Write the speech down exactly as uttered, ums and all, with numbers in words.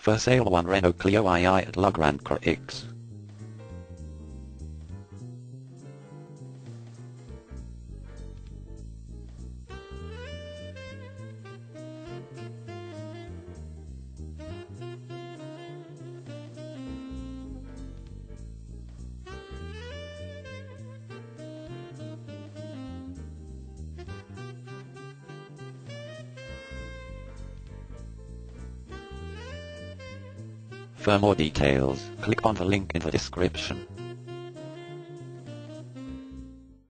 For sale one Renault Clio two i at La Grande Croix. For more details, click on the link in the description.